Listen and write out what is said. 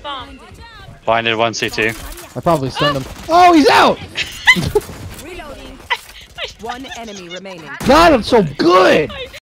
bomb. Blinded 1 CT. I probably stunned him. Oh, he's out! Reloading. One enemy remaining. God, I'm so good!